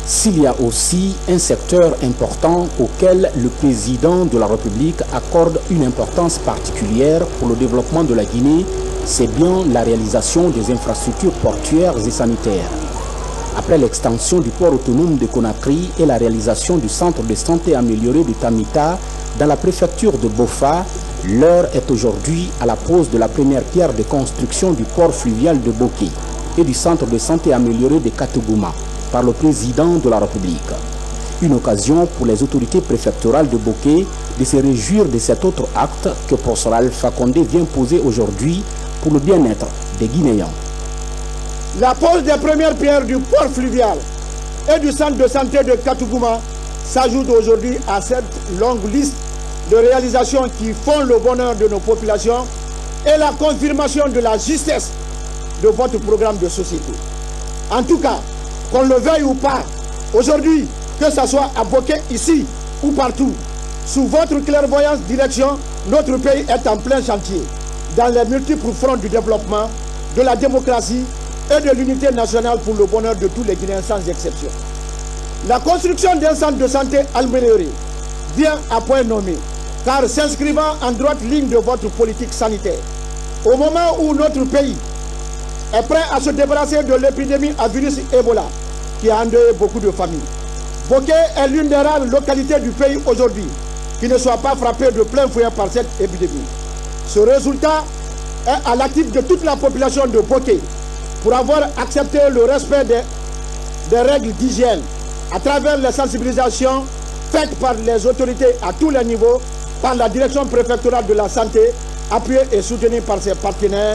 S'il y a aussi un secteur important auquel le président de la République accorde une importance particulière pour le développement de la Guinée, c'est bien la réalisation des infrastructures portuaires et sanitaires. Après l'extension du port autonome de Conakry et la réalisation du centre de santé amélioré de Tamita dans la préfecture de Bofa, l'heure est aujourd'hui à la pose de la première pierre de construction du port fluvial de Boké et du centre de santé amélioré de Katogouma par le président de la République. Une occasion pour les autorités préfectorales de Boké de se réjouir de cet autre acte que professeur Alpha Condé vient poser aujourd'hui pour le bien-être des Guinéens. La pose des premières pierres du port fluvial et du centre de santé de Katogouma s'ajoute aujourd'hui à cette longue liste de réalisations qui font le bonheur de nos populations et la confirmation de la justesse de votre programme de société. En tout cas, qu'on le veuille ou pas, aujourd'hui, que ce soit à Boké, ici ou partout, sous votre clairvoyance direction, notre pays est en plein chantier, dans les multiples fronts du développement, de la démocratie et de l'unité nationale pour le bonheur de tous les Guinéens sans exception. La construction d'un centre de santé amélioré vient à point nommé, car s'inscrivant en droite ligne de votre politique sanitaire, au moment où notre pays est prêt à se débarrasser de l'épidémie à virus Ebola qui a endeuillé beaucoup de familles. Boké est l'une des rares localités du pays aujourd'hui qui ne soit pas frappée de plein fouet par cette épidémie. Ce résultat est à l'actif de toute la population de Boké pour avoir accepté le respect des règles d'hygiène à travers les sensibilisations faites par les autorités à tous les niveaux, par la direction préfectorale de la santé, appuyée et soutenue par ses partenaires.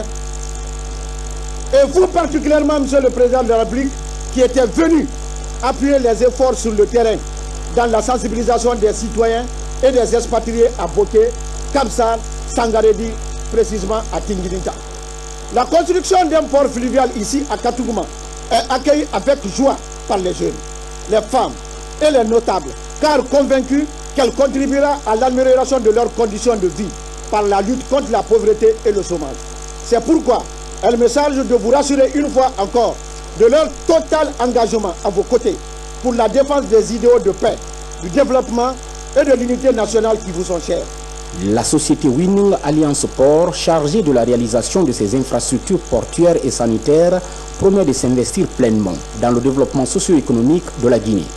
Et vous particulièrement, Monsieur le Président de la République, qui était venu appuyer les efforts sur le terrain dans la sensibilisation des citoyens et des expatriés à Boké, Kamsar, Sangaredi, précisément à Tingirinta. La construction d'un port fluvial ici à Katogouma est accueillie avec joie par les jeunes, les femmes et les notables, car convaincus qu'elle contribuera à l'amélioration de leurs conditions de vie par la lutte contre la pauvreté et le chômage. C'est pourquoi elle me charge de vous rassurer une fois encore de leur total engagement à vos côtés pour la défense des idéaux de paix, du développement et de l'unité nationale qui vous sont chers. La société Winning Alliance Port, chargée de la réalisation de ces infrastructures portuaires et sanitaires, promet de s'investir pleinement dans le développement socio-économique de la Guinée.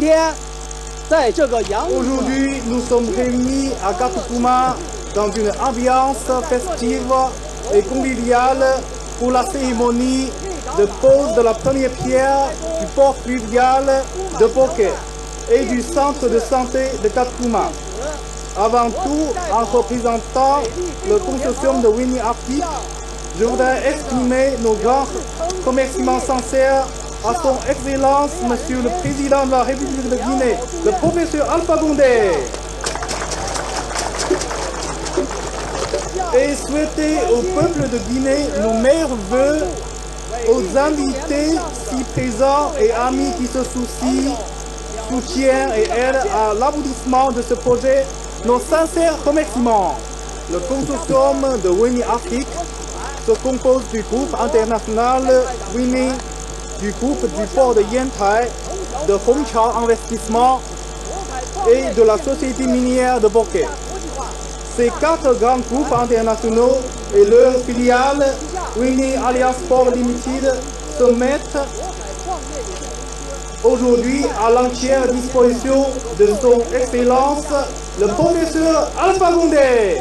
Aujourd'hui, nous sommes réunis à Katogouma dans une ambiance festive et conviviale pour la cérémonie de pose de la première pierre du port fluvial de Boké et du centre de santé de Katogouma. Avant tout, en représentant le consortium de Winning Afrique, je voudrais exprimer nos grands remerciements sincères à son Excellence, Monsieur le Président de la République de Guinée, le professeur Alpha Condé, et souhaiter au peuple de Guinée nos meilleurs vœux, aux invités si présents et amis qui se soucient, soutiennent et aident à l'aboutissement de ce projet, nos sincères remerciements. Le consortium de Winning Afrique se compose du groupe international Winning, du groupe du port de Yantai, de Hongchao Investissement et de la société minière de Boké. Ces quatre grands groupes internationaux et leurs filiales, Winning Alliance Port Limited, se mettent aujourd'hui à l'entière disposition de son Excellence, le professeur Alpha Condé,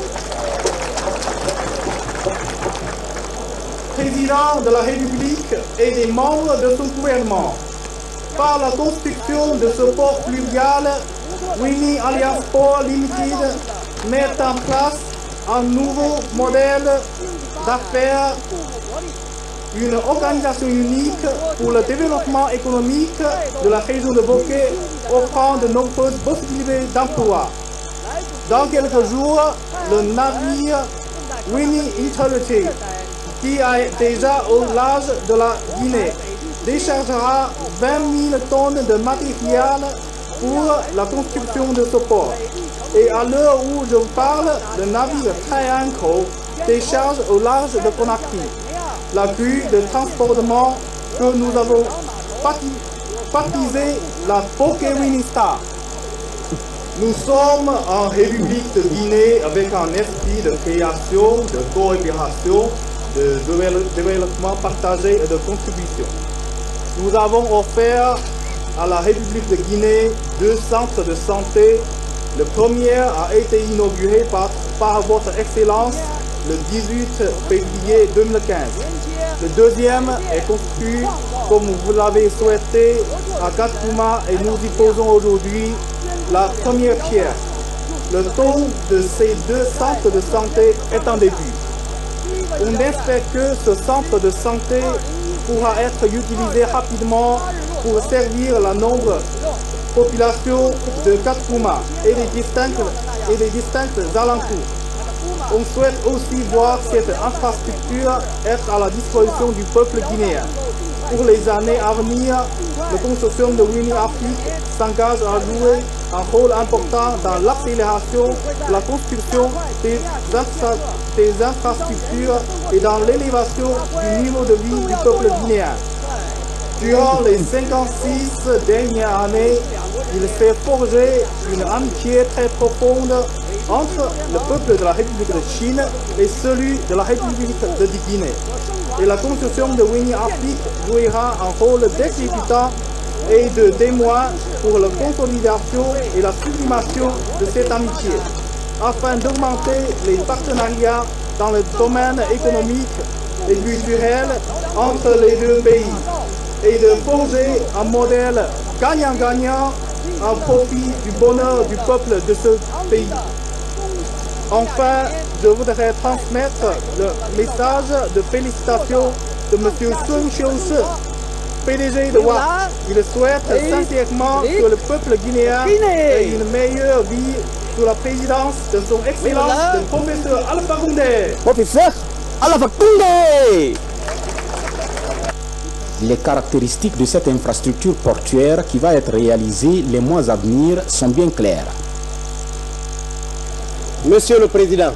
Président de la République et des membres de son gouvernement. Par la construction de ce port fluvial, Winning Alliance Port Limited met en place un nouveau modèle d'affaires, une organisation unique pour le développement économique de la région de Boké, offrant de nombreuses possibilités d'emploi. Dans quelques jours, le navire Winning Integrity, qui est déjà au large de la Guinée, déchargera 20 000 tonnes de matériel pour la construction de ce port. Et à l'heure où je vous parle, le navire Triangle décharge au large de Conakry. La grue de transportement que nous avons baptisé la Pokéwinistar. Nous sommes en République de Guinée avec un esprit de création, de coopération, de développement partagé et de contribution. Nous avons offert à la République de Guinée 2 centres de santé. Le premier a été inauguré par votre Excellence le 18 février 2015. Le deuxième est construit comme vous l'avez souhaité à Gatkouma et nous y posons aujourd'hui la première pierre. Le taux de ces 2 centres de santé est en début. On espère que ce centre de santé pourra être utilisé rapidement pour servir la nombre population de Gatkouma et des distincts alentours. On souhaite aussi voir cette infrastructure être à la disposition du peuple guinéen. Pour les années à venir, le consortium de Winning Afrique s'engage à jouer un rôle important dans l'accélération de la construction des infrastructures et dans l'élévation du niveau de vie du peuple guinéen. Durant les 56 dernières années, il s'est forgé une amitié très profonde entre le peuple de la République de Chine et celui de la République de Guinée. Et la consortium de Winning Afrique jouera un rôle d'exécutant et de témoin pour la consolidation et la sublimation de cette amitié, afin d'augmenter les partenariats dans le domaine économique et culturel entre les deux pays et de forger un modèle gagnant-gagnant en profit du bonheur du peuple de ce pays. Enfin, je voudrais transmettre le message de félicitations de M. Sun Xiu-shi, PDG de WAP. Il souhaite sincèrement que le peuple guinéen ait une meilleure vie sous la présidence de son Excellence, le professeur Alpha Condé. Professeur Alpha Condé. Les caractéristiques de cette infrastructure portuaire qui va être réalisée les mois à venir sont bien claires. Monsieur le Président,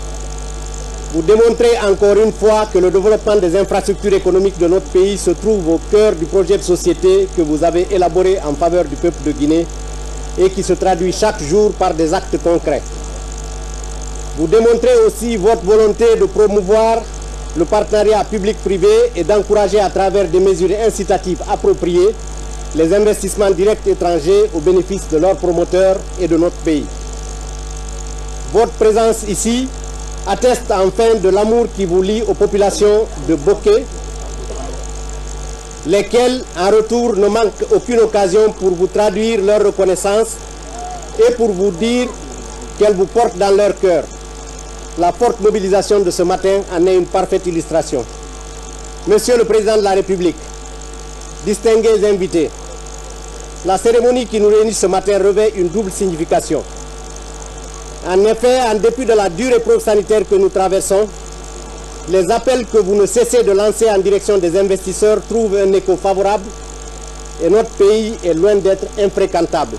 vous démontrez encore une fois que le développement des infrastructures économiques de notre pays se trouve au cœur du projet de société que vous avez élaboré en faveur du peuple de Guinée et qui se traduit chaque jour par des actes concrets. Vous démontrez aussi votre volonté de promouvoir le partenariat public-privé et d'encourager à travers des mesures incitatives appropriées les investissements directs étrangers au bénéfice de leurs promoteurs et de notre pays. Votre présence ici atteste enfin de l'amour qui vous lie aux populations de Boké, lesquelles en retour ne manquent aucune occasion pour vous traduire leur reconnaissance et pour vous dire qu'elles vous portent dans leur cœur. La forte mobilisation de ce matin en est une parfaite illustration. Monsieur le Président de la République, distingués invités, la cérémonie qui nous réunit ce matin revêt une double signification. En effet, en dépit de la dure épreuve sanitaire que nous traversons, les appels que vous ne cessez de lancer en direction des investisseurs trouvent un écho favorable et notre pays est loin d'être infréquentable.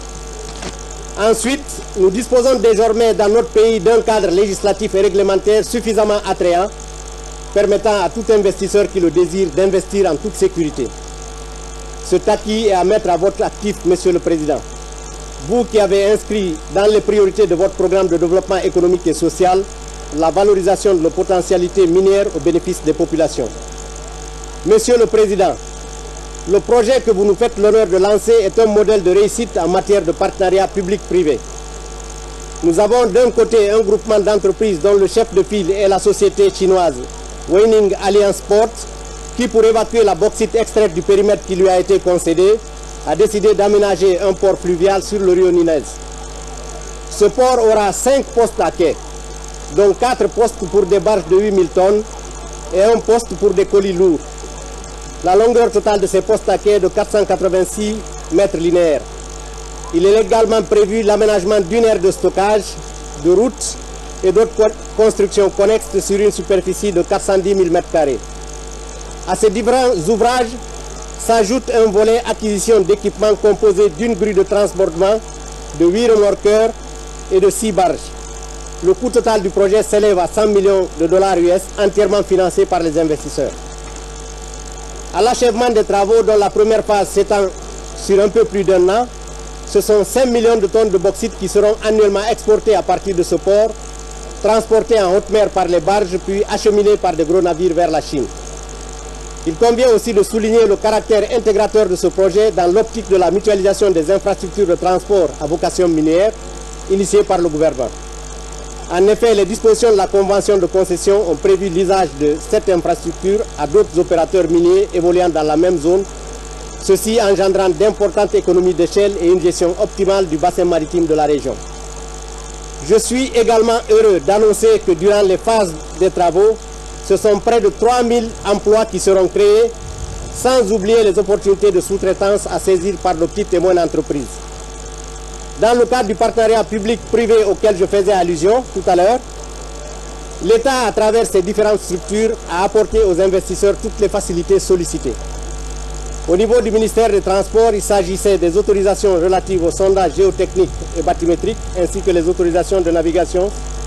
Ensuite, nous disposons désormais dans notre pays d'un cadre législatif et réglementaire suffisamment attrayant, permettant à tout investisseur qui le désire d'investir en toute sécurité. Ce acquis est à mettre à votre actif, Monsieur le Président. Vous qui avez inscrit dans les priorités de votre programme de développement économique et social la valorisation de nos potentialités minières au bénéfice des populations. Monsieur le Président, le projet que vous nous faites l'honneur de lancer est un modèle de réussite en matière de partenariat public-privé. Nous avons d'un côté un groupement d'entreprises dont le chef de file est la société chinoise Winning Alliance Port, qui pour évacuer la bauxite extraite du périmètre qui lui a été concédé, a décidé d'aménager un port fluvial sur le rio Ninez. Ce port aura 5 postes à quai, dont 4 postes pour des barges de 8000 tonnes et un poste pour des colis lourds. La longueur totale de ces postes à quai est de 486 mètres linéaires. Il est également prévu l'aménagement d'une aire de stockage, de routes et d'autres constructions connexes sur une superficie de 410 000 m². À ces différents ouvrages s'ajoute un volet acquisition d'équipements composé d'une grue de transbordement, de 8 remorqueurs et de 6 barges. Le coût total du projet s'élève à 100 millions de dollars US, entièrement financé par les investisseurs. À l'achèvement des travaux, dont la première phase s'étend sur un peu plus d'un an, ce sont 5 millions de tonnes de bauxite qui seront annuellement exportées à partir de ce port, transportées en haute mer par les barges, puis acheminées par de gros navires vers la Chine. Il convient aussi de souligner le caractère intégrateur de ce projet dans l'optique de la mutualisation des infrastructures de transport à vocation minière, initiée par le gouvernement. En effet, les dispositions de la convention de concession ont prévu l'usage de cette infrastructure à d'autres opérateurs miniers évoluant dans la même zone, ceci engendrant d'importantes économies d'échelle et une gestion optimale du bassin maritime de la région. Je suis également heureux d'annoncer que durant les phases des travaux, ce sont près de 3000 emplois qui seront créés, sans oublier les opportunités de sous-traitance à saisir par nos petites et moyennes entreprises. Dans le cadre du partenariat public-privé auquel je faisais allusion tout à l'heure, l'État, à travers ses différentes structures, a apporté aux investisseurs toutes les facilités sollicitées. Au niveau du ministère des Transports, il s'agissait des autorisations relatives au sondage géotechnique et bathymétrique, ainsi que les autorisations de navigation.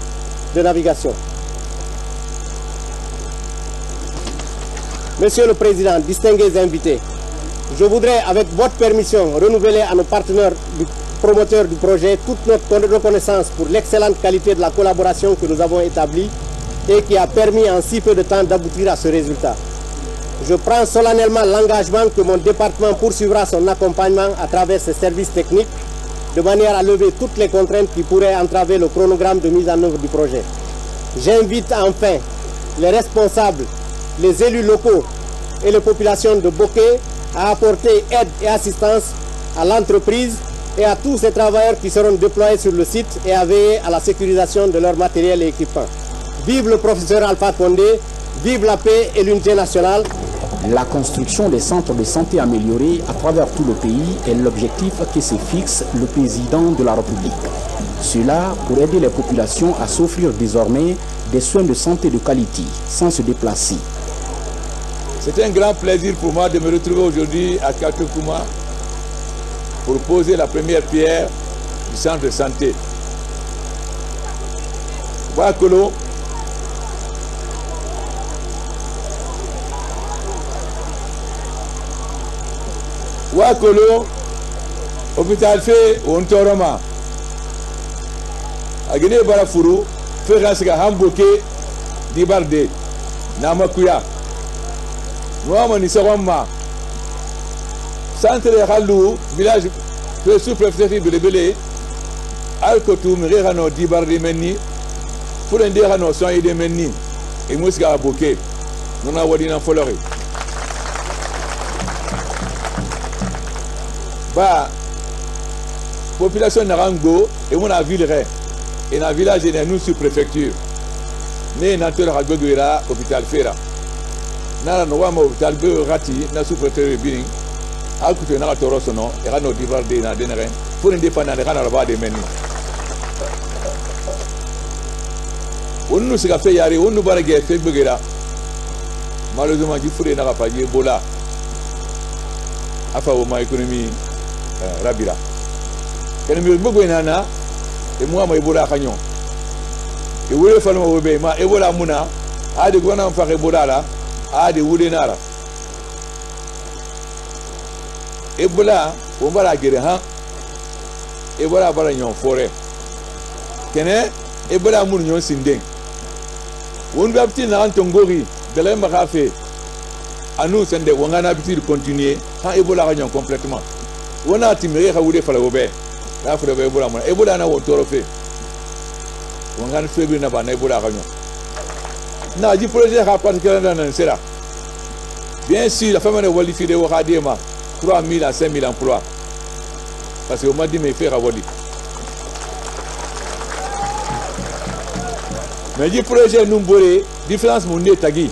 Monsieur le Président, distingués invités, je voudrais, avec votre permission, renouveler à nos partenaires promoteurs du projet toute notre reconnaissance pour l'excellente qualité de la collaboration que nous avons établie et qui a permis en si peu de temps d'aboutir à ce résultat. Je prends solennellement l'engagement que mon département poursuivra son accompagnement à travers ses services techniques de manière à lever toutes les contraintes qui pourraient entraver le chronogramme de mise en œuvre du projet. J'invite enfin les responsables, les élus locaux et les populations de Bokeh à apporter aide et assistance à l'entreprise et à tous ces travailleurs qui seront déployés sur le site et à veiller à la sécurisation de leur matériel et équipement. Vive le professeur Alpha Condé, vive la paix et l'unité nationale. La construction des centres de santé améliorés à travers tout le pays est l'objectif que se fixe le président de la République. Cela pour aider les populations à s'offrir désormais des soins de santé de qualité sans se déplacer. C'est un grand plaisir pour moi de me retrouver aujourd'hui à Katokouma pour poser la première pierre du centre de santé. Wakolo, hôpital fait Ontoroma. Agene Barafuru, fait Ransika Hamboke, Dibarde, Namakuya. Nous Nisawama. Centre de Halou, village sous-préfecture de Lebele, Alkotou, Mirano, Dibarde Meni, pour un dérano, soin de Meni, et Mouska Aboke, nous avons dit dans Foloré. Bah, population Narango, et mon ville et dans le village de nous sous-préfecture. Né dans le Ragoguera, hôpital Fera. Nara no wama hôpital Rati, na sous-préfecture Biring. Alcoute na Torosono, et Rano Divarde na Deneren, pour une défense de Ranaraba de Meni. On nous a fait yari, on nous va regarder fait Bugera. Malheureusement, il faut que nous pas Ebola. Afa ma économie Rabira. Quand nous avons nana, et moi ma Ebola Kanyon. Et vous voulez faire mon bébé, ma Ebola Muna, a de gouvernement faire Ebola là, a de Woudenara. Ebola, on va la guérir, hein? Ebola va la forêt. Kene, Ebola Mounion Sindeng. On va obtenir un tongori de l'Embarafe. À nous, c'est on a l'habitude de continuer quand Ebola réunion complètement. On a timé à Woudé Falabé. Là, il faut Ebola. Ebola n'a pas fait. On a fait une Ebola réunion. N'a dit projet à partir de l'Ansera. Bien sûr, la femme de Walifi de Wakadema, 3 000 à 5 000 emplois. Parce qu'on m'a dit, mais faire à Wali. Mais dit projet Numboré, différence monnaie tagi.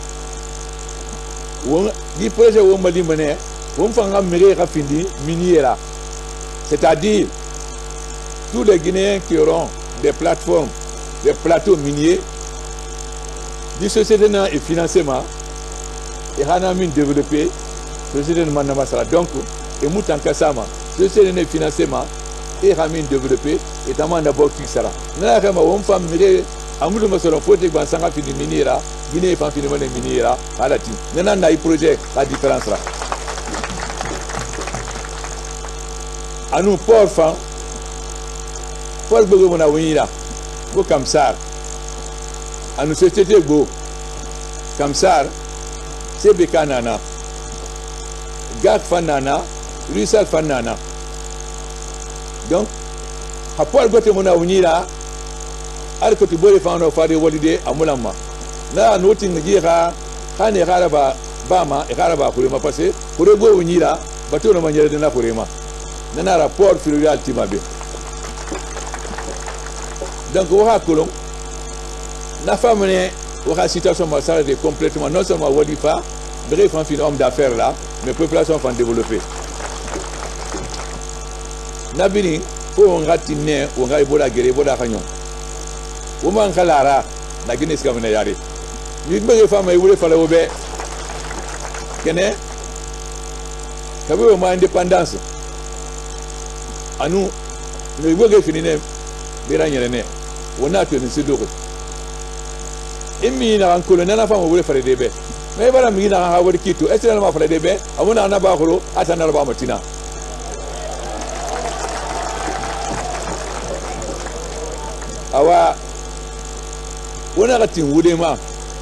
Dit projet où on m'a dit, on fait un raffiné minière. C'est-à-dire, tous les Guinéens qui auront des plateformes, des plateaux miniers, des sociétés et financement, et Hanamine développé, société de Manamasara. Donc, et Moutan Kassama, société de financement, et Hamine développé, et Taman d'abord Kixara. Nous avons une femme Amoudou Masoro, faut que vous ayez fini miniera, Guinée est fini miniera, à la team. Nous avons un projet, la différence là. anu port fan port gbogbo mona winira go kamsar anu société go kamsar sebeka nana gak fan nana rusal fan nana donc a port gote mona winira ar ko to bore fan no fade walide amulama na notin ngira khane garaba bama e garaba kurema passé pour go winira bato no manyere de na kurema nana rapport fluvial timabe donc on a colon la femme aura situation massale de complètement non seulement Wadifa bref un homme d'affaires là mais population va développer nabini pour on ratine on ga ibola gere bola kanyon o man kalara na Guinée ska mena yare ni be femme e wule fala obe kene kabe ma indépendance anu ne goge finine bira nyerene wona to ni sidoko imi na ankolo na fama wole fare debe me bara mi na ha wori kito esela ma fare debe amuna na ba kholo atana ba matina awa wona gatin wude ma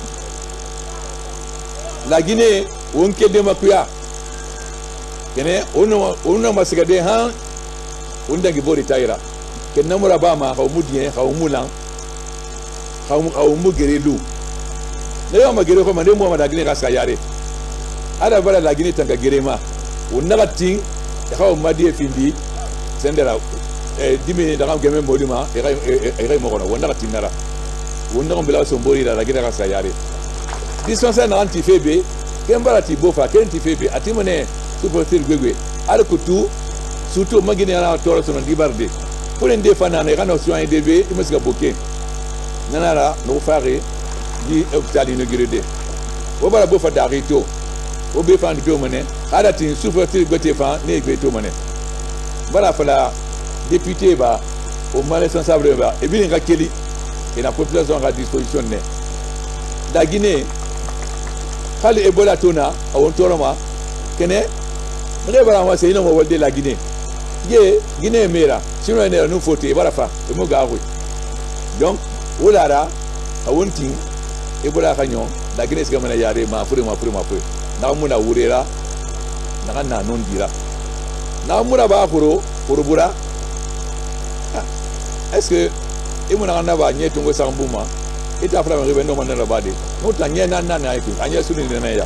la Guinée wonke de makuya kene ono masigade han unda gibori taira ken namura ba ma ha mudien ha mulan ha mu gerelu ne yo ma gere ko ma de mo ma da Guinée ka yare ada bala la Guinée tanga gerema wonna gatin ha ma die findi sendera dimi da kam geme modima e mo kono wonna gatin nara wonna ko bela so mbori da Guinée ka yare dispensaire na anti febe kembara ti bofa ken ti febe atimone supporter gwegwe ala kutu surtout magine ana toro sono dibarde pour en défendre na kana soin debe imeska boké nanara no fare di hôpital inauguré o bara bofa darito o be fan do mane ala ti supporter gote fan ne gbeto mane bara fala député ba o mal responsable ba e bi nga keli et la population à disposition ne la Guinée hali ebola tona awon toroma kene ne bara ma sey no mo walde la Guinée ye Guinée mera sino ne no fote bara fa e mo gawo donc olara awon tin ebola kanyo la Guinée ska mena yare ma fure na muna wurera na na non dira na mura ba furo bura est-ce que e mo na ba nyeto ngo sambuma ita fara ngebe no manela bade muta nyena nana aiku anya suni na ya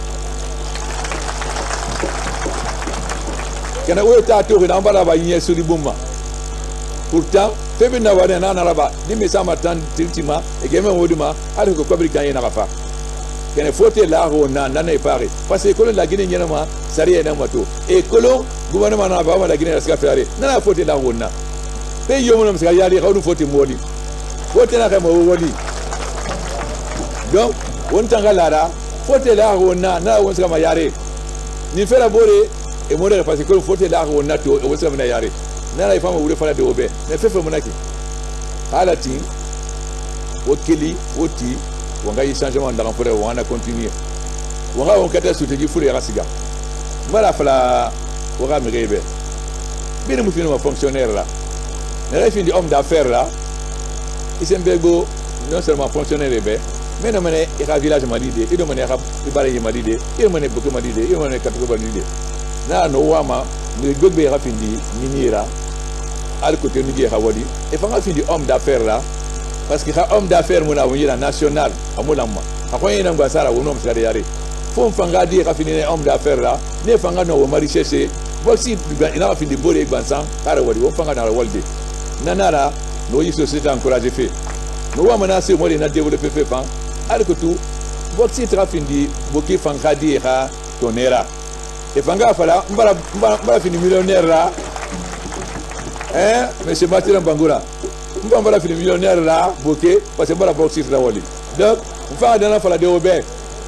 kana we ta to na mbala ba nye suri bumma pourtant febe na wane na na raba dimi sama tan tiltima e geme woduma ala ko kwabri kan yena kafa kene fote la ho na na pare parce que kolon la Guinée nyena ma sari na mato e kolon gouvernement na ba ma la Guinée ska faire na fote la ho na pe yomo na ska yari ko fote moli fote na ka mo wodi donc on tanga lara fote la rona na on saka yare ni fera bore e modere parce que fote la rona to on saka na yare na la fama wure fala de obe na fefe monaki halati okeli oti wanga yi changement dans fore wana continuer wanga on kata soutegi fure rasiga mala fala wanga mirebe bine mu fino fonctionnaire là na fin di homme d'affaires là isembego non seulement fonctionnaire be mais non mané ira village malide ido mané ira ibare malide ido mané boko malide ido mané katuko malide na no wama ni gogbe ira findi minira al côté ni ira wadi e fanga findi homme d'affaires là parce que homme d'affaires mona wira national amulama akoye na ngwasara wono msare yare fo fanga di ira findi homme d'affaires là ne fanga no mari chercher boxi ina findi bore gbansan kare wadi wo fanga na walde nanara no yi société encourager fait no wama na se mo na développer fait fan alors tout boxi trafindi boki fangadi ha tonera e fanga fala mbara fini millionnaire là monsieur Mathieu Bangura mbara fini millionnaire là boki parce que mbara boxi la wali donc mfa dana fala de obe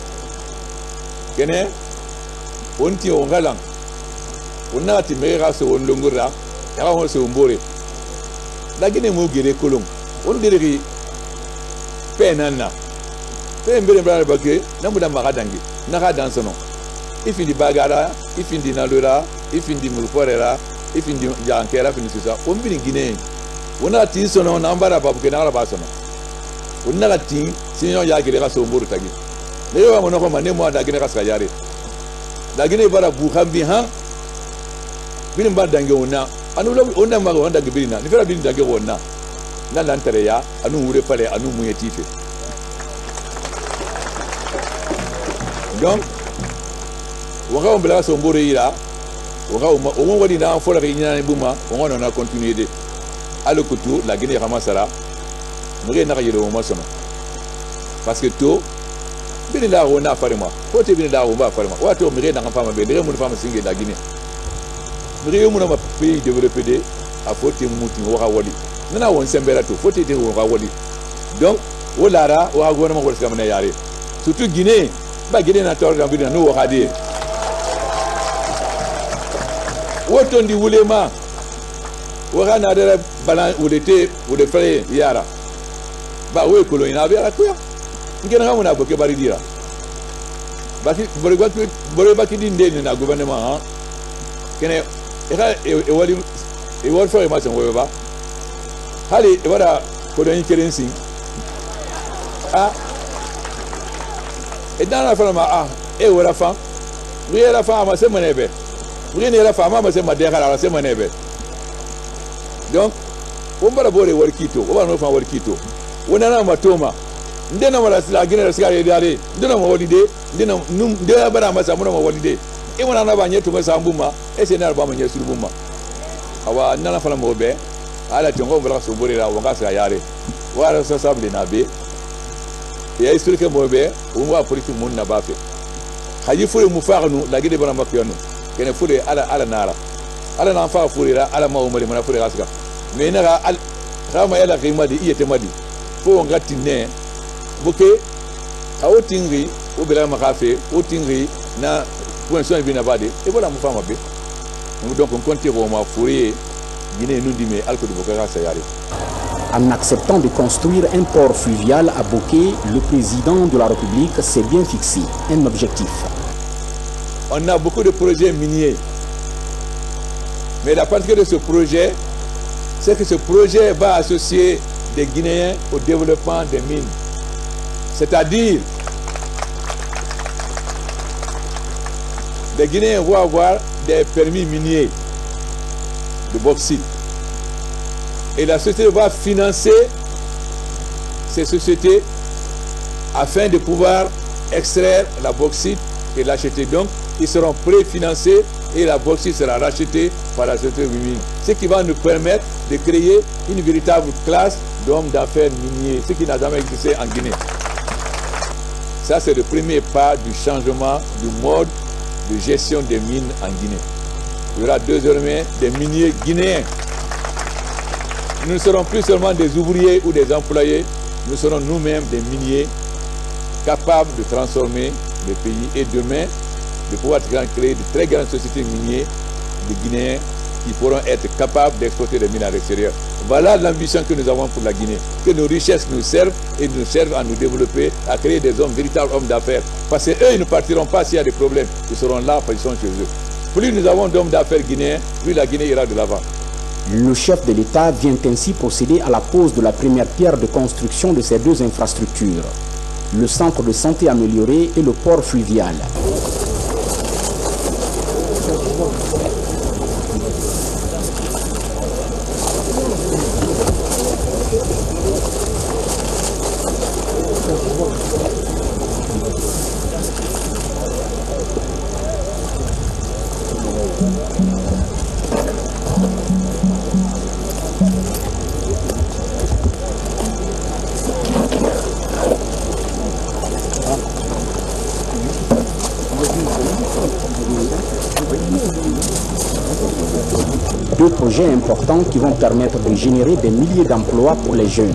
kene onti ongalang onati mera so onlongura ya ho so mbore la Guinée mo gere kolong on dirait penana pe mbere mbara bake namuda magadangi naka dansono ifindi bagara ifindi nalura ifindi mulforera ifin ja kera fin sisa on bin Guinée wona tin sono nambara babu ke na ba sono wona la tin sinyo ya gire ka so mburu tagi ne yo mo no ko mane mo da Guinée ka ska yare da Guinée bara bu khambi ha bin ba dange wona anu lo wona ma wona dange bin na ni fera bin dange wona na lan tere ya anu wure pale anu mu yetife donc waka on bela so mburu ira waka o wadi na fo la rinya ni buma on na continuer de alo kutu la Guinée ramasara mure na yelo mo sono parce que to bin la wona farima ko te bin la wona farima wato mure na fama be de mo fama singe la Guinée mure mo na ma pays développé de a foti muti waka wadi nana won sembera to foti de waka wadi donc wolara wa gona mo ko ska mena yare surtout Guinée ba Guinée na tor gambina no waka de woto ndi wulema waka na de balan wulete wule fere yara ba we kolo ina be ara kuya ngena ngamu na boke bari dira baki bore baki dinde ni na gouvernement ha kene e wali fere ma son we ba hali e wada ko don kerensi e dana fere ma e wala fa riera fa ma se menebe riera fa ma se ma de kala se menebe donc on bara bore warkito on bara fa warkito wona na matoma ndena wala sila Guinée sika yedare ndena mo walide ndena num de bara masa mo walide e wona na ba nyeto ko sambuma e se na ba mo nyesu buma awa nana fala mo be ala tongo bala so bore la wanga sa yare wala so sable na be e explique mo be o mo politique mon na ba fe haji fure mu faanu la Guinée bara makiyano kene fure ala nara ala na fa fure ala ma o mali mana fure gasga mais na al rama yala kima di iyete madi fo ngati ne boke awo tingri o bela makafe o tingri na point bi na bade e bola mu fama be donc on compte ko ma fure Guinée nous dit mais alko de bokara sa yari. En acceptant de construire un port fluvial à Boké, le président de la République s'est bien fixé un objectif. On a beaucoup de projets miniers. Mais la particularité de ce projet, c'est que ce projet va associer des Guinéens au développement des mines. C'est-à-dire, les Guinéens vont avoir des permis miniers de bauxite. Et la société va financer ces sociétés afin de pouvoir extraire la bauxite et l'acheter. Donc, ils seront préfinancés et la bauxite sera rachetée par la société minière. Ce qui va nous permettre de créer une véritable classe d'hommes d'affaires miniers, ce qui n'a jamais existé en Guinée. Ça, c'est le premier pas du changement du mode de gestion des mines en Guinée. Il y aura désormais des miniers guinéens. Nous ne serons plus seulement des ouvriers ou des employés, nous serons nous-mêmes des miniers capables de transformer le pays et demain de pouvoir créer de très grandes sociétés minières de Guinéens qui pourront être capables d'exploiter les mines à l'extérieur. Voilà l'ambition que nous avons pour la Guinée, que nos richesses nous servent et nous servent à nous développer, à créer des hommes, véritables hommes d'affaires. Parce qu'eux, ils ne partiront pas s'il y a des problèmes, ils seront là parce qu'ils sont chez eux. Plus nous avons d'hommes d'affaires guinéens, plus la Guinée ira de l'avant. Le chef de l'État vient ainsi procéder à la pose de la première pierre de construction de ces deux infrastructures, le centre de santé amélioré et le port fluvial. Deux projets importants qui vont permettre de générer des milliers d'emplois pour les jeunes.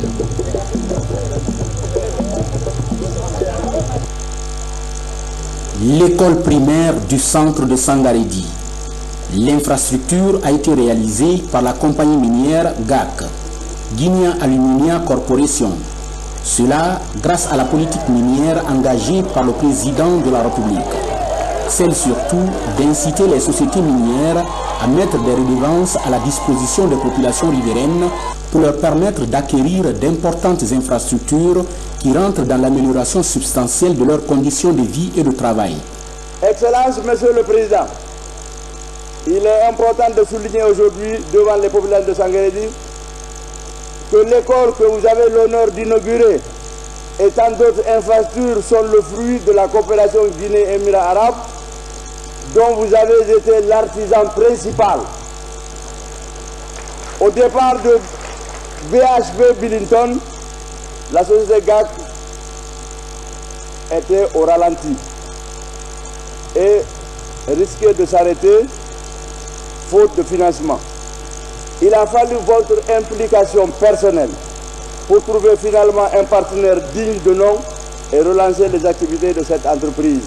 L'école primaire du centre de Sangaredi. L'infrastructure a été réalisée par la compagnie minière GAC, Guinea Aluminium Corporation. Cela grâce à la politique minière engagée par le président de la République. Celle surtout d'inciter les sociétés minières à mettre des redevances à la disposition des populations riveraines pour leur permettre d'acquérir d'importantes infrastructures qui rentrent dans l'amélioration substantielle de leurs conditions de vie et de travail. Excellence, Monsieur le Président, il est important de souligner aujourd'hui devant les populations de Sangaredi que l'école que vous avez l'honneur d'inaugurer et tant d'autres infrastructures sont le fruit de la coopération Guinée-Émirats arabes dont vous avez été l'artisan principal. Au départ de BHP Billington, la société GAC était au ralenti et risquait de s'arrêter faute de financement. Il a fallu votre implication personnelle pour trouver finalement un partenaire digne de nom et relancer les activités de cette entreprise.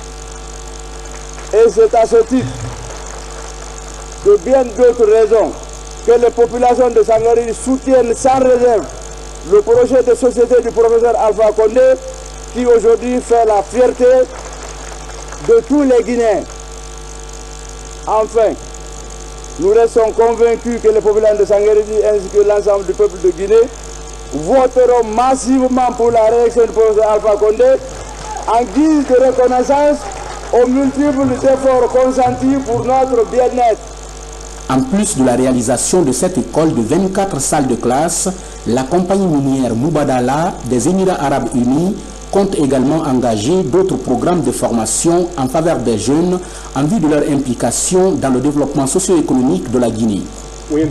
Et c'est à ce titre que bien d'autres raisons que les populations de Sangaredi soutiennent sans réserve le projet de société du professeur Alpha Condé qui aujourd'hui fait la fierté de tous les Guinéens. Enfin, nous restons convaincus que les populations de Sangaredi ainsi que l'ensemble du peuple de Guinée voteront massivement pour la réélection du professeur Alpha Condé en guise de reconnaissance aux multiples efforts consentis pour notre bien-être. En plus de la réalisation de cette école de 24 salles de classe, la compagnie minière Mubadala des Émirats arabes unis compte également engager d'autres programmes de formation en faveur des jeunes en vue de leur implication dans le développement socio-économique de la Guinée. Et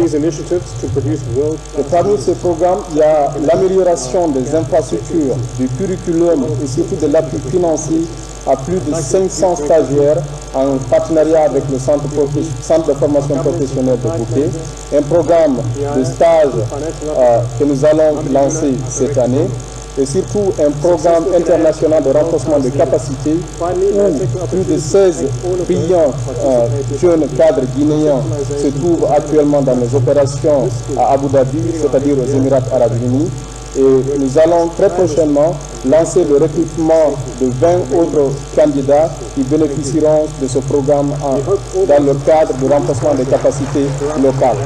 parmi ces programmes, il y a l'amélioration des infrastructures, du curriculum et surtout de l'appui financier à plus de 500 stagiaires en partenariat avec le centre de formation professionnelle de Bouquet. Un programme de stage que nous allons lancer cette année. Et surtout un programme international de renforcement de capacités où plus de 16 brillants jeunes cadres guinéens se trouvent actuellement dans les opérations à Abu Dhabi, c'est-à-dire aux Émirats arabes unis. Et nous allons très prochainement lancer le recrutement de 20 autres candidats qui bénéficieront de ce programme dans le cadre du renforcement des capacités locales.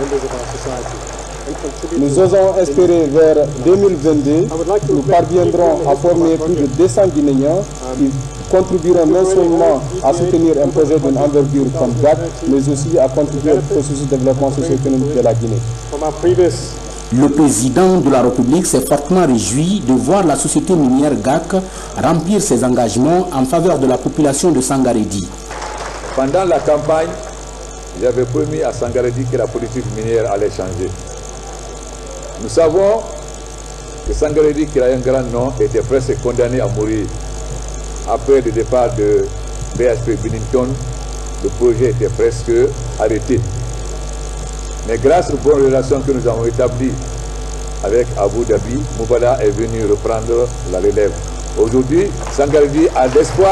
Nous osons espérer vers 2022, nous parviendrons à former plus de 200 Guinéens qui contribueront non seulement à soutenir un projet d'une envergure comme GAC, mais aussi à contribuer au processus de développement socio-économique de la Guinée. Le président de la République s'est fortement réjoui de voir la société minière GAC remplir ses engagements en faveur de la population de Sangaredi. Pendant la campagne, j'avais promis à Sangaredi que la politique minière allait changer. Nous savons que Sangaredi, qui a un grand nom, était presque condamné à mourir. Après le départ de BHP Billington, le projet était presque arrêté. Mais grâce aux bonnes relations que nous avons établies avec Abu Dhabi, Mubadala est venu reprendre la relève. Aujourd'hui, Sangaredi a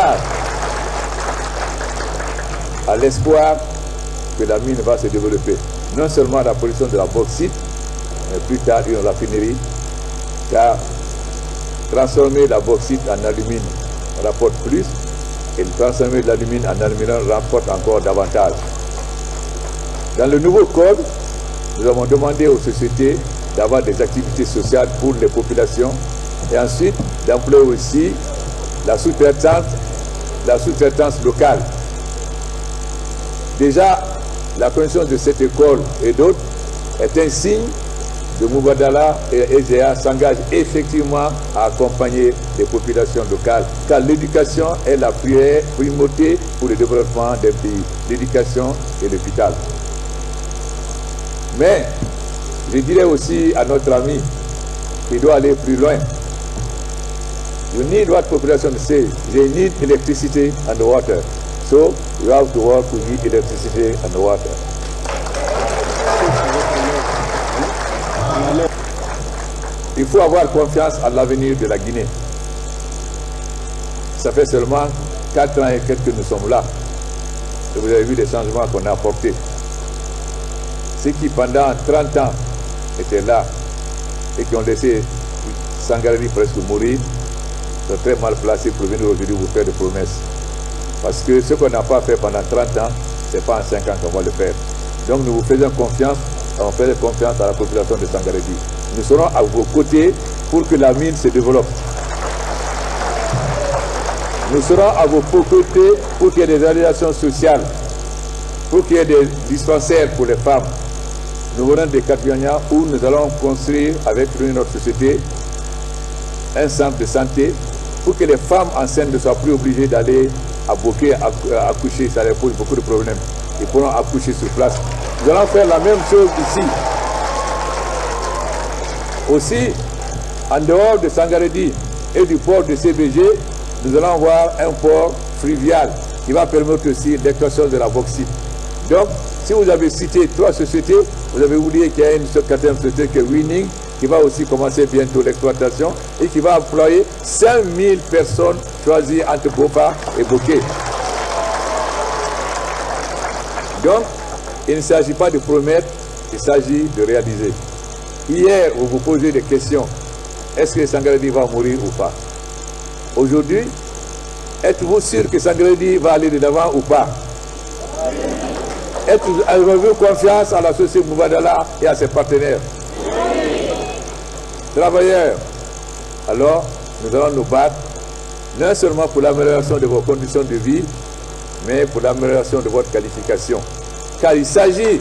l'espoir que la mine va se développer. Non seulement la production de la bauxite, mais plus tard une raffinerie, car transformer la bauxite en alumine rapporte plus et transformer de l'alumine en aluminium rapporte encore davantage. Dans le nouveau code, nous avons demandé aux sociétés d'avoir des activités sociales pour les populations et ensuite d'employer aussi la sous-traitance locale. Déjà, la connaissance de cette école et d'autres est un signe de Mubadala et EGA s'engagent effectivement à accompagner les populations locales, car l'éducation est la primauté pour le développement des pays, l'éducation et l'hôpital. Mais je dirais aussi à notre ami qu'il doit aller plus loin. You need what population says. They need electricity and water. So you have to work to get electricity and water. Il faut avoir confiance à l'avenir de la Guinée. Ça fait seulement 4 ans et quelques que nous sommes là. Et vous avez vu les changements qu'on a apportés. Ceux qui pendant 30 ans étaient là et qui ont laissé Sangaredi presque mourir sont très mal placés pour venir aujourd'hui vous faire des promesses. Parce que ce qu'on n'a pas fait pendant 30 ans, ce n'est pas en 5 ans qu'on va le faire. Donc nous vous faisons confiance, on fait confiance à la population de Sangaredi. Nous serons à vos côtés pour que la mine se développe. Nous serons à vos côtés pour qu'il y ait des réalisations sociales, pour qu'il y ait des dispensaires pour les femmes. Nous venons de Katuanya où nous allons construire avec notre société un centre de santé pour que les femmes enceintes ne soient plus obligées d'aller à Boké accoucher. Ça leur pose beaucoup de problèmes. Ils pourront accoucher sur place. Nous allons faire la même chose ici. Aussi, en dehors de Sangaredi et du port de CBG, nous allons avoir un port fluvial qui va permettre aussi l'exploitation de la bauxite. Donc, si vous avez cité 3 sociétés, vous avez oublié qu'il y a une 4e société qui est Winning, qui va aussi commencer bientôt l'exploitation et qui va employer 5000 personnes choisies entre Bofa et Boké. Donc, il ne s'agit pas de promettre, il s'agit de réaliser. Hier, vous vous posez des questions. Est-ce que Sangaredi va mourir ou pas? Aujourd'hui, êtes-vous sûr que Sangaredi va aller de l'avant ou pas? Avez-vous confiance à la société Mubadala et à ses partenaires? Travailleurs, alors nous allons nous battre, non seulement pour l'amélioration de vos conditions de vie, mais pour l'amélioration de votre qualification. Car il s'agit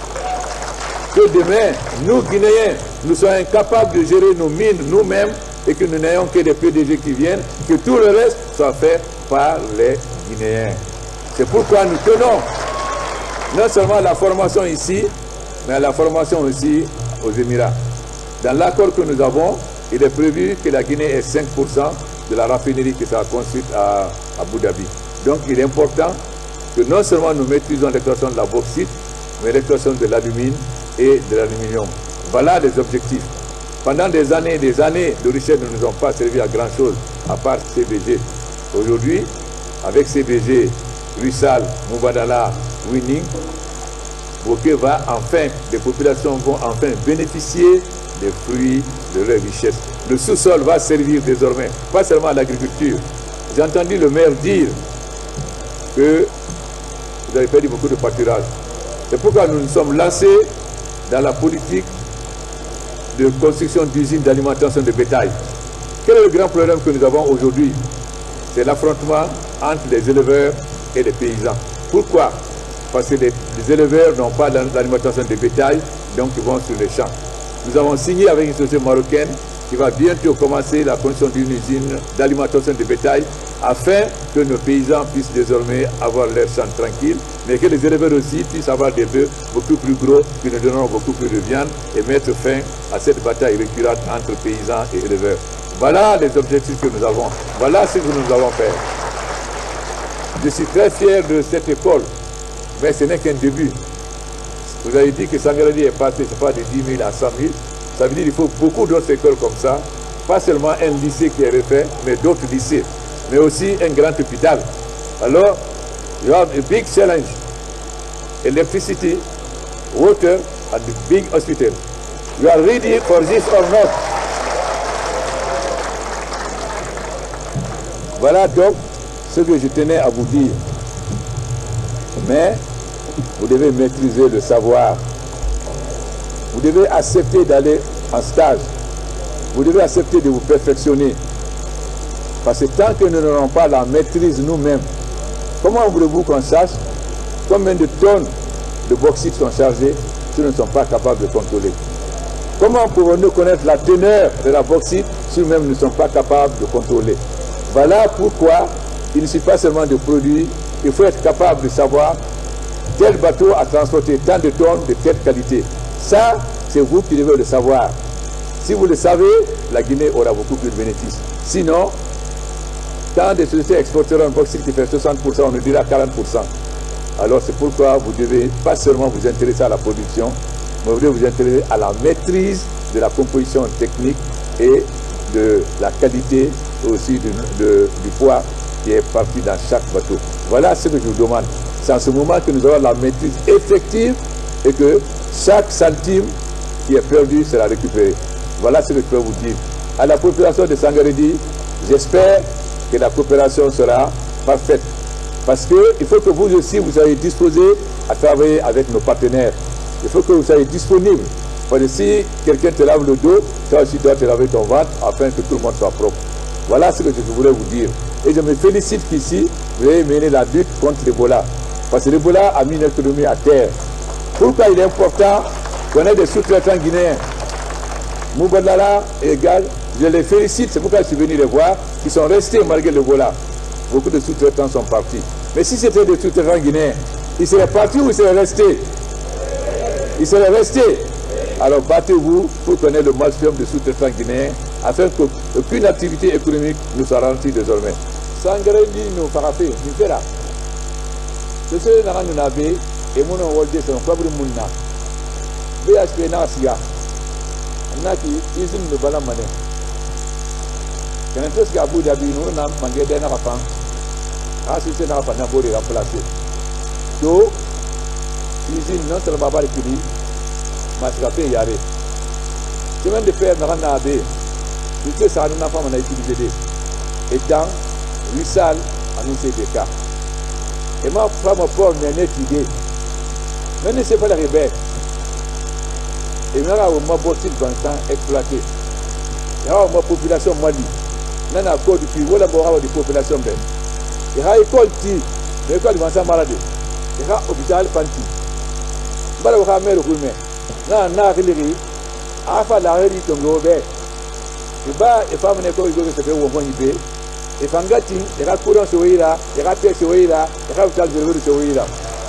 que demain, nous Guinéens, nous soyons incapables de gérer nos mines nous-mêmes et que nous n'ayons que des PDG qui viennent, que tout le reste soit fait par les Guinéens. C'est pourquoi nous tenons non seulement la formation ici, mais la formation aussi aux Émirats. Dans l'accord que nous avons, il est prévu que la Guinée ait 5% de la raffinerie qui sera construite à Abu Dhabi. Donc il est important que non seulement nous maîtrisons l'exploitation de la bauxite, mais l'exploitation de l'alumine et de l'aluminium. Voilà les objectifs. Pendant des années, de richesse ne nous ont pas servi à grand chose, à part CBG. Aujourd'hui, avec CBG, Russal, Mubadala, Winning, Boké va enfin, les populations vont enfin bénéficier des fruits de leur richesse. Le sous-sol va servir désormais, pas seulement à l'agriculture. J'ai entendu le maire dire que vous avez perdu beaucoup de pâturage. C'est pourquoi nous nous sommes lancés dans la politique de construction d'usines d'alimentation de bétail. Quel est le grand problème que nous avons aujourd'hui? C'est l'affrontement entre les éleveurs et les paysans. Pourquoi? Parce que les éleveurs n'ont pas d'alimentation de bétail, donc ils vont sur les champs. Nous avons signé avec une société marocaine qui va bientôt commencer la construction d'une usine d'alimentation de bétail afin que nos paysans puissent désormais avoir leurs champs tranquilles, mais que les éleveurs aussi puissent avoir des bœufs beaucoup plus gros qui nous donneront beaucoup plus de viande et mettre fin à cette bataille récurrente entre paysans et éleveurs. Voilà les objectifs que nous avons. Voilà ce que nous avons fait. Je suis très fier de cette école, mais ce n'est qu'un début. Vous avez dit que Sangaredi est passé, c'est pas de 10 000 à 100 000. Ça veut dire qu'il faut beaucoup d'autres écoles comme ça. Pas seulement un lycée qui est refait, mais d'autres lycées. Mais aussi un grand hôpital. Alors, you have a big challenge. Electricity, water, and a big hospital. You are ready for this or not? Voilà donc ce que je tenais à vous dire. Mais vous devez maîtriser le savoir. Vous devez accepter d'aller en stage. Vous devez accepter de vous perfectionner. Parce que tant que nous n'aurons pas la maîtrise nous-mêmes, comment voulez-vous qu'on sache combien de tonnes de bauxite sont chargées si nous ne sommes pas capables de contrôler? Comment pouvons-nous connaître la teneur de la bauxite si nous-mêmes ne sommes pas capables de contrôler? Voilà pourquoi il ne suffit pas seulement de produire, il faut être capable de savoir tel bateau a transporté tant de tonnes de telle qualité. Ça, c'est vous qui devez le savoir. Si vous le savez, la Guinée aura beaucoup plus de bénéfices. Sinon, quand des sociétés exporteront un bauxite qui fait 60%, on nous dira 40%. Alors c'est pourquoi vous devez pas seulement vous intéresser à la production, mais vous devez vous intéresser à la maîtrise de la composition technique et de la qualité aussi du poids qui est parti dans chaque bateau. Voilà ce que je vous demande. C'est en ce moment que nous aurons la maîtrise effective et que chaque centime qui est perdu sera récupéré. Voilà ce que je peux vous dire. À la population de Sangaredi, j'espère que la coopération sera parfaite. Parce qu'il faut que vous aussi, vous soyez disposés à travailler avec nos partenaires. Il faut que vous soyez disponibles. Parce que si quelqu'un te lave le dos, toi aussi dois te laver ton ventre afin que tout le monde soit propre. Voilà ce que je voulais vous dire. Et je me félicite qu'ici, vous avez mené la lutte contre l'Ebola. Parce que l'Ebola a mis notre économie à terre. Pourquoi il est important qu'on ait des sous-traitants guinéens? Moubadala et Gad, je les félicite, c'est pourquoi je suis venu les voir, qui sont restés malgré l'Ebola. Beaucoup de sous-traitants sont partis. Mais si c'était des sous-traitants guinéens, ils seraient partis ou ils seraient restés? Ils seraient restés. Alors battez-vous pour qu'on ait le maximum de sous-traitants guinéens afin qu'aucune activité économique nous soit ralentie désormais. Sangaré dit nous frappé, nous fait là. Ce que nous avons fait, et nous avons dit que nous avons fait Mouna. BHP n'a pas siga. On a dit usine de Balamane. Quand on est à Abu Dhabi, nous avons demandé d'un enfant. Ah, si c'est un enfant, nous avons remplacé. Donc, usine non seulement pas récupérée, mais c'est fait y aller. Chemin de fer n'a pas été. Puisque ça n'a pas utilisé. Et dans Russal, on a fait des cas. Et ma femme a pas une idée. Mais ne c'est pas la rebelle. Et maintenant, on m'a porté le temps exploité. Il y a une population mali. Il y a encore depuis, il y a une population belle. Il y a une école qui est l'école de Vincent Maladé. Il y a un hôpital Fanti. Il y a un mère Roumet. Il y a un arrêt. Il y a un arrêt qui est ouvert. Il y a une femme qui est ouverte. Il y a un arrêt. Et Fangati, il y a un courant sur il y a un paix sur il y a un hôpital de sur il y a.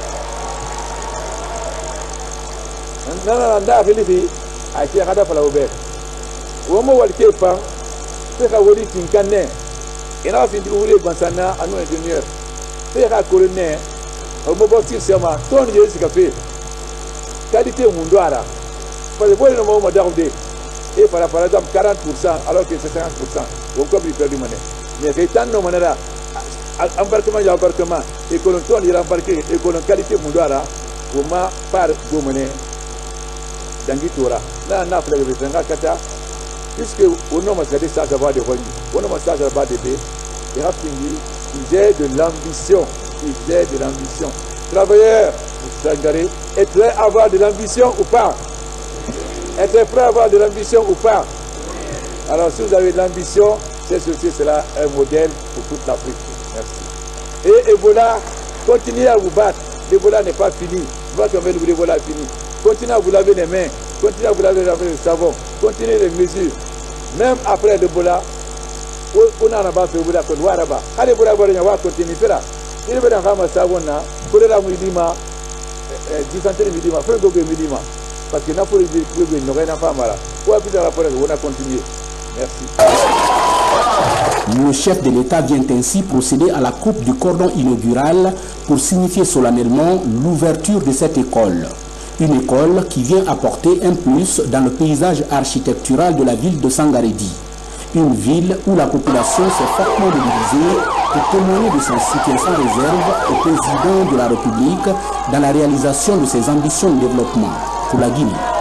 Non, a été à la ouverte. Au moment où il est pas, c'est qu'à Wadi Tinkané, et là, il faut que Bansana, à nous ingénieurs, c'est qu'à Colonel, au moment où il est seulement, ton Dieu, c'est café. Qualité au monde, parce que vous avez un moment d'arrêter, et par exemple 40%, alors que c'est 50%, vous pouvez perdre du monnaie. Mais étant nos monnaies, embarquement, il y a embarquement, et que l'on tourne, il y a embarqué, et que l'on qualité au monde, vous m'avez par vos monnaies. Dangitora, là on a fait le Kata, puisque au nom de ça va de revenus, au nom de ça va de paix, il a fini, il est de l'ambition, il est de l'ambition. Travailleurs, Sangaré, est prêt à avoir de l'ambition ou pas? Est prêt à avoir de l'ambition ou pas? Alors si vous avez de l'ambition, c'est ceci, c'est là un modèle pour toute l'Afrique. Merci. Et Ebola, continuez à vous battre. L'Ebola n'est pas fini. Votre Ebola est fini. Continuez à vous laver les mains, continuez à vous laver le savon, continuez les mesures. Même après l'Ebola, on a pas fait Ebola qu'on voit là-bas. Allez, Ebola, on va continuer à faire. Il va dans le savon, pour la milima, 10 centimes milima, faire un milima. Parce que n'a pas pas mal. Pour appuyer la forêt, on a continué. Merci. Le chef de l'État vient ainsi procéder à la coupe du cordon inaugural pour signifier solennellement l'ouverture de cette école. Une école qui vient apporter un plus dans le paysage architectural de la ville de Sangarédi. Une ville où la population s'est fortement mobilisée pour témoigner de son soutien sans réserve au président de la République dans la réalisation de ses ambitions de développement pour la Guinée.